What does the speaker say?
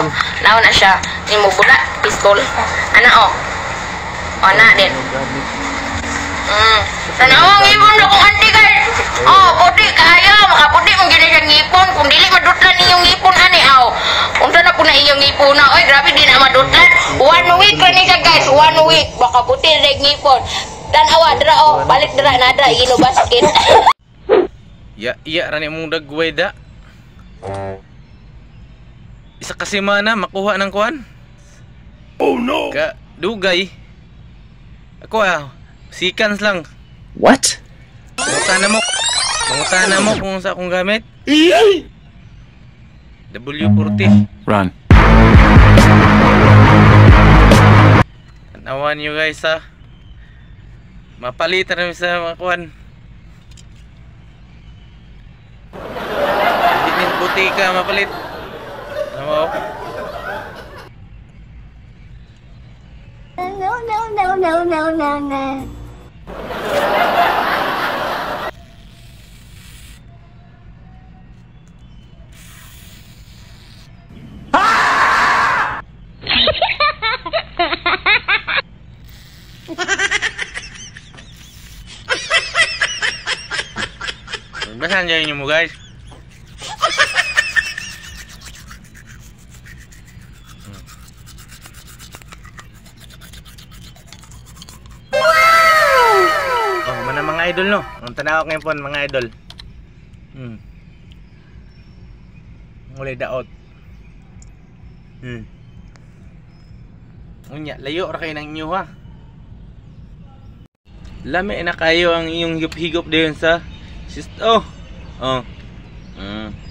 Naon na siya. Nimo bula, pistol. Ana oh. O na din. Tanawang ibon na kung anti kay. Oh, puti kayo, makaputi mong gina siyang ngipon. Kung dili madutlan ninyong ngipon ani aw. Unsa na po na inyong ngipon na. Oy, grabe di na madutlan. 1 week ra ni siya guys, 1 week. Baka puti na ngipon. Tanawa dra oh, balik dra na dra ino basket. Iya rani mong dagway da. Isa kasi mana makuha ng kuan. Oh no. Ka dugay. Ako seconds lang. What? Mangutana mo kung sa akong gamit. W40. Run. Tanawan nyo guys ha. Mapalitan namin sa mga kuhan. Hindi din buti ka mapalit. Ano mo? No. Basahan nyo mo guys. Oh, mana mga idol no. Ang tanaw ngayon po mga idol. Mulai daot. Unya, layo ra kayo ng inyo ha. Lami na kayo ang iyong higop-higop diyon sa oh.